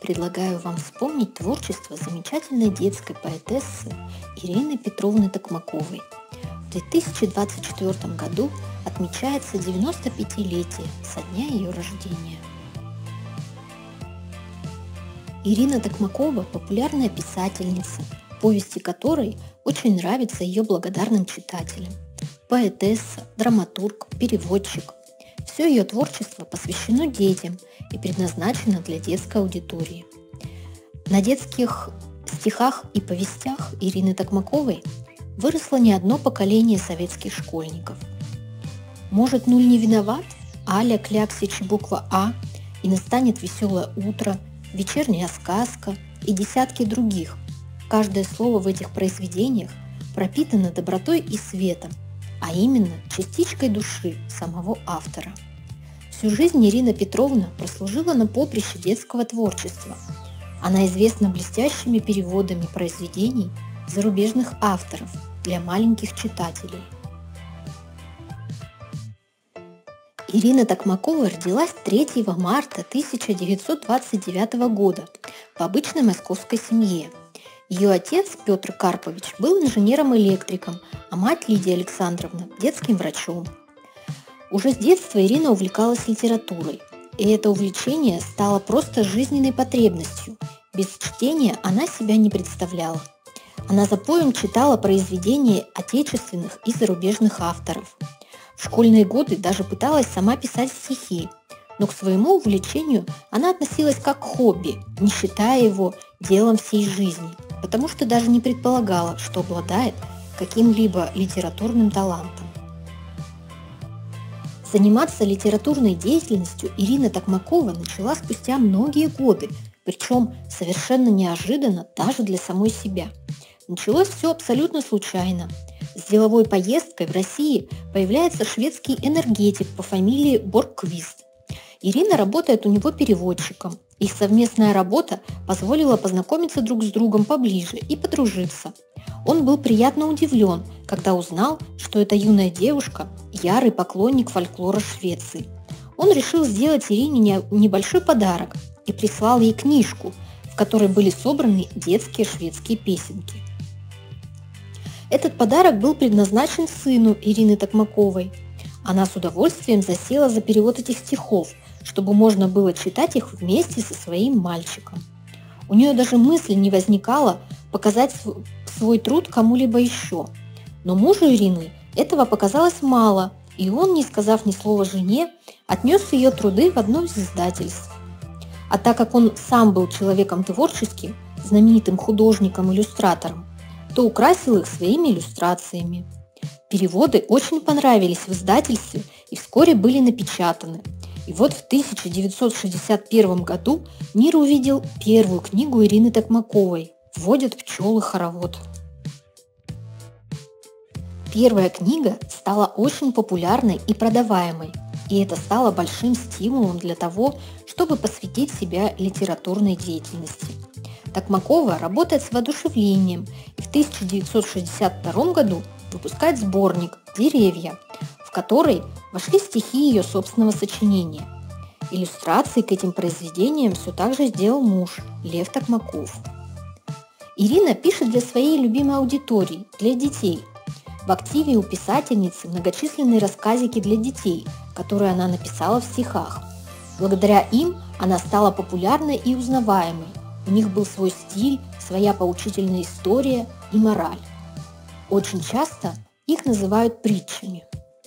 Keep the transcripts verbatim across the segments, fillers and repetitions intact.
Предлагаю вам вспомнить творчество замечательной детской поэтессы Ирины Петровны Токмаковой. В две тысячи двадцать четвёртом году отмечается девяносто пятилетие со дня ее рождения. Ирина Токмакова – популярная писательница, повести которой очень нравятся ее благодарным читателям. Поэтесса, драматург, переводчик. Все ее творчество посвящено детям и предназначено для детской аудитории. На детских стихах и повестях Ирины Токмаковой выросло не одно поколение советских школьников. «Может, нуль не виноват?» «Аля, Кляксич, буква А» и «Настанет веселое утро», «Вечерняя сказка» и десятки других. Каждое слово в этих произведениях пропитано добротой и светом, а именно частичкой души самого автора. Всю жизнь Ирина Петровна прослужила на поприще детского творчества. Она известна блестящими переводами произведений зарубежных авторов для маленьких читателей. Ирина Токмакова родилась третьего марта тысяча девятьсот двадцать девятого года в обычной московской семье. Ее отец Петр Карпович был инженером-электриком, а мать Лидия Александровна – детским врачом. Уже с детства Ирина увлекалась литературой, и это увлечение стало просто жизненной потребностью. Без чтения она себя не представляла. Она запоем читала произведения отечественных и зарубежных авторов. В школьные годы даже пыталась сама писать стихи, но к своему увлечению она относилась как к хобби, не считая его делом всей жизни, потому что даже не предполагала, что обладает каким-либо литературным талантом. Заниматься литературной деятельностью Ирина Токмакова начала спустя многие годы, причем совершенно неожиданно даже для самой себя. Началось все абсолютно случайно. С деловой поездкой в России появляется шведский энергетик по фамилии Боргквист. Ирина работает у него переводчиком. Их совместная работа позволила познакомиться друг с другом поближе и подружиться. Он был приятно удивлен, когда узнал, что эта юная девушка – ярый поклонник фольклора Швеции. Он решил сделать Ирине небольшой подарок и прислал ей книжку, в которой были собраны детские шведские песенки. Этот подарок был предназначен сыну Ирины Токмаковой. Она с удовольствием засела за перевод этих стихов, чтобы можно было читать их вместе со своим мальчиком. У нее даже мысли не возникало показать свой труд кому-либо еще. Но мужу Ирины этого показалось мало, и он, не сказав ни слова жене, отнес ее труды в одно из издательств. А так как он сам был человеком творческим, знаменитым художником-иллюстратором, то украсил их своими иллюстрациями. Переводы очень понравились в издательстве и вскоре были напечатаны. И вот в тысяча девятьсот шестьдесят первом году мир увидел первую книгу Ирины Токмаковой «Водят пчелы хоровод». Первая книга стала очень популярной и продаваемой, и это стало большим стимулом для того, чтобы посвятить себя литературной деятельности. Токмакова работает с воодушевлением и в тысяча девятьсот шестьдесят втором году выпускает сборник «Деревья», в который вошли стихи ее собственного сочинения. Иллюстрации к этим произведениям все так же сделал муж Лев Токмаков. Ирина пишет для своей любимой аудитории, для детей. В активе у писательницы многочисленные рассказики для детей, которые она написала в стихах. Благодаря им она стала популярной и узнаваемой. У них был свой стиль, своя поучительная история и мораль. Очень часто их называют притчами.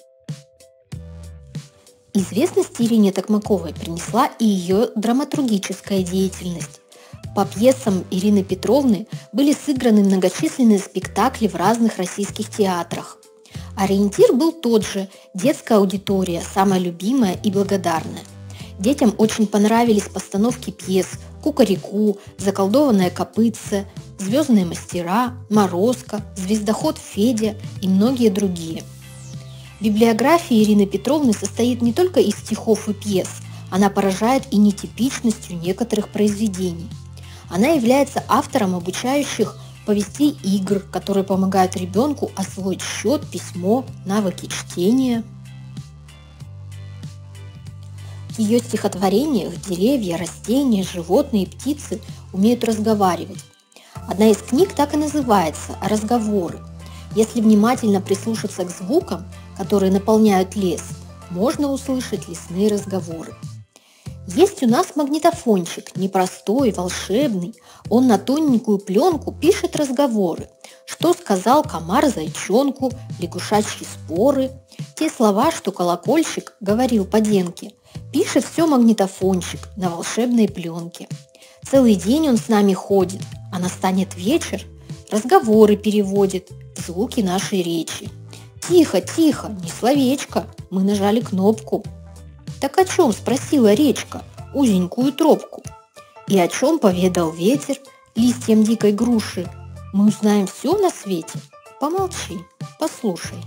Известность Ирине Токмаковой принесла и ее драматургическая деятельность. По пьесам Ирины Петровны были сыграны многочисленные спектакли в разных российских театрах. Ориентир был тот же – детская аудитория, самая любимая и благодарная. Детям очень понравились постановки пьес «Кукареку», «Заколдованное копытце», «Звездные мастера», «Морозко», «Звездоход Федя» и многие другие. Библиография Ирины Петровны состоит не только из стихов и пьес, она поражает и нетипичностью некоторых произведений. Она является автором обучающих повестей игр, которые помогают ребенку освоить счет, письмо, навыки чтения. В ее стихотворениях деревья, растения, животные и птицы умеют разговаривать. Одна из книг так и называется «Разговоры». Если внимательно прислушаться к звукам, которые наполняют лес, можно услышать лесные разговоры. Есть у нас магнитофончик, непростой, волшебный. Он на тоненькую пленку пишет разговоры. Что сказал комар зайчонку, лягушачьи споры. Те слова, что колокольчик говорил Поденке, пишет все магнитофончик на волшебной пленке. Целый день он с нами ходит, а настанет вечер, разговоры переводит в звуки нашей речи. Тихо, тихо, не словечко, мы нажали кнопку. Так о чем спросила речка узенькую тропку? И о чем поведал ветер листьям дикой груши? Мы узнаем все на свете. Помолчи, послушай.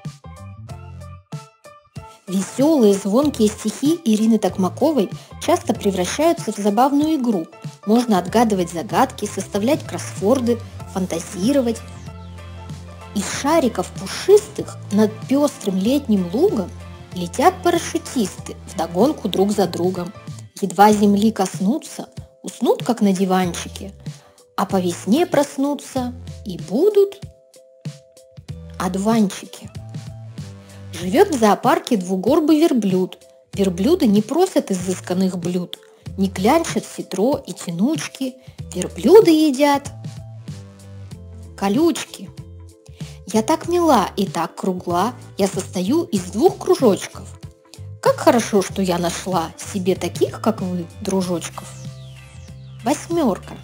Веселые, звонкие стихи Ирины Токмаковой часто превращаются в забавную игру. Можно отгадывать загадки, составлять кроссворды, фантазировать. Из шариков пушистых над пестрым летним лугом летят парашютисты вдогонку друг за другом. Едва земли коснутся, уснут, как на диванчике, а по весне проснутся и будут одуванчики. Живет в зоопарке двугорбый верблюд. Верблюды не просят изысканных блюд, не клянчат ситро и тянучки. Верблюды едят колючки. Я так мила и так кругла, я состою из двух кружочков. Как хорошо, что я нашла себе таких, как вы, дружочков. Восьмерка.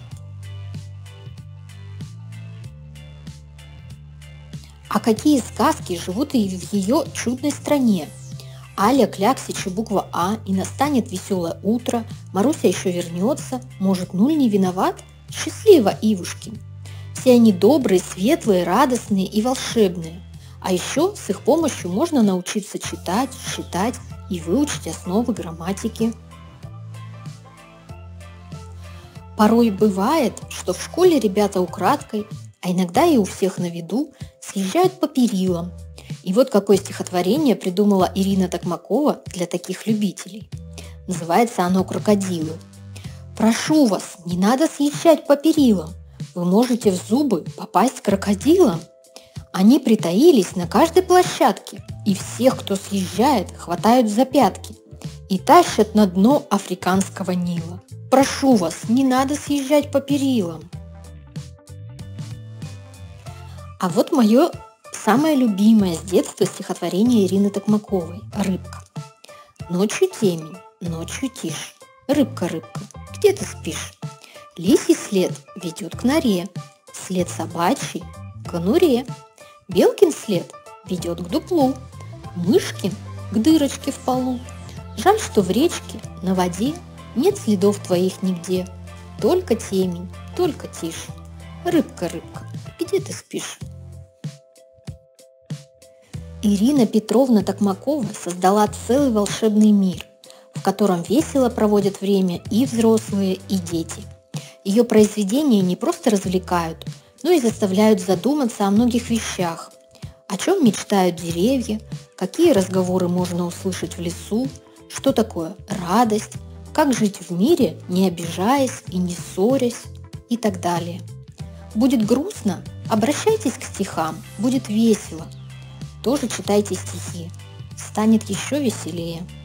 А какие сказки живут и в ее чудной стране? Аля, Кляксич и буква А, и настанет веселое утро, Маруся еще вернется, может, нуль не виноват? Счастливо, Ивушкин! Все они добрые, светлые, радостные и волшебные. А еще с их помощью можно научиться читать, считать и выучить основы грамматики. Порой бывает, что в школе ребята украдкой, а иногда и у всех на виду, съезжают по перилам. И вот какое стихотворение придумала Ирина Токмакова для таких любителей. Называется оно «Крокодилы». «Прошу вас, не надо съезжать по перилам. Вы можете в зубы попасть крокодилам. Они притаились на каждой площадке, и всех, кто съезжает, хватают за пятки и тащат на дно африканского Нила. Прошу вас, не надо съезжать по перилам». А вот мое самое любимое с детства стихотворение Ирины Токмаковой «Рыбка». Ночью темень, ночью тишь. Рыбка, рыбка, где ты спишь? Лисий след ведет к норе, след собачий к конуре. Белкин след ведет к дуплу, мышкин к дырочке в полу. Жаль, что в речке, на воде нет следов твоих нигде. Только темень, только тишь. Рыбка, рыбка, где ты спишь? Ирина Петровна Токмакова создала целый волшебный мир, в котором весело проводят время и взрослые, и дети. Ее произведения не просто развлекают, но и заставляют задуматься о многих вещах. О чем мечтают деревья, какие разговоры можно услышать в лесу, что такое радость, как жить в мире, не обижаясь и не ссорясь и так далее. Будет грустно? Обращайтесь к стихам, будет весело. Тоже читайте стихи, станет еще веселее.